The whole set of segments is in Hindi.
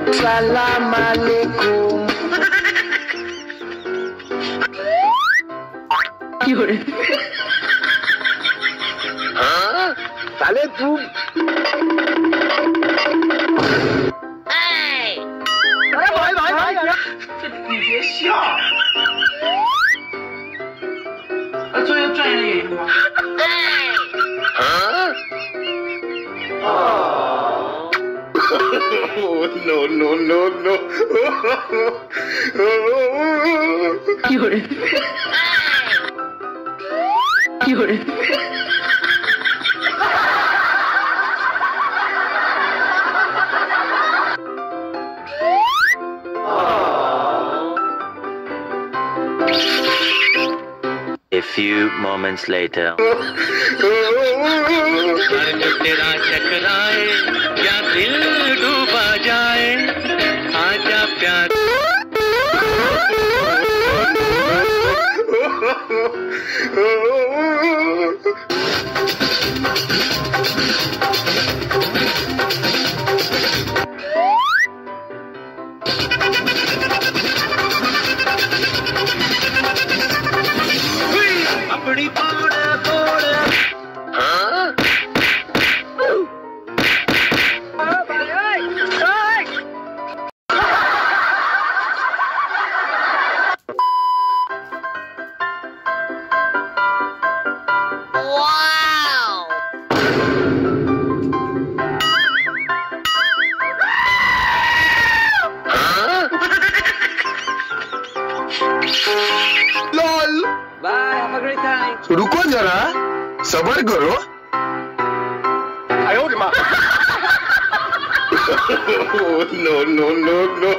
सलाम अलैकुम। हाँ साले तू भाई 你别笑。作为专业的演员吗？ 啊？No no no no。 有人。有人。 A few moments later. तेरा टकराए या दिल डूबा जाए आजा प्यार। अपनी हाँ? Lol. Bye, have a great time. रुको जरा, सबर करो। No no no no।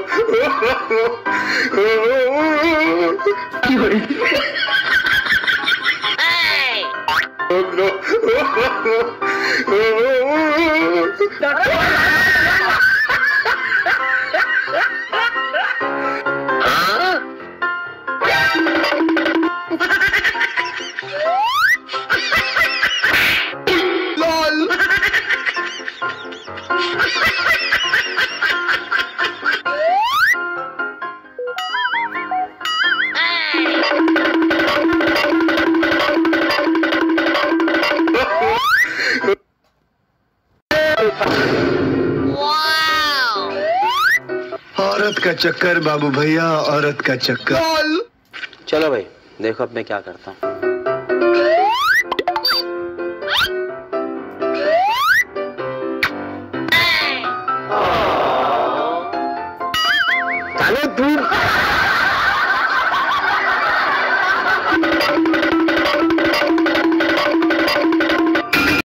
औरत का चक्कर बाबू भैया, औरत का चक्कर। चलो भाई देखो अब मैं क्या करता हूँ। तू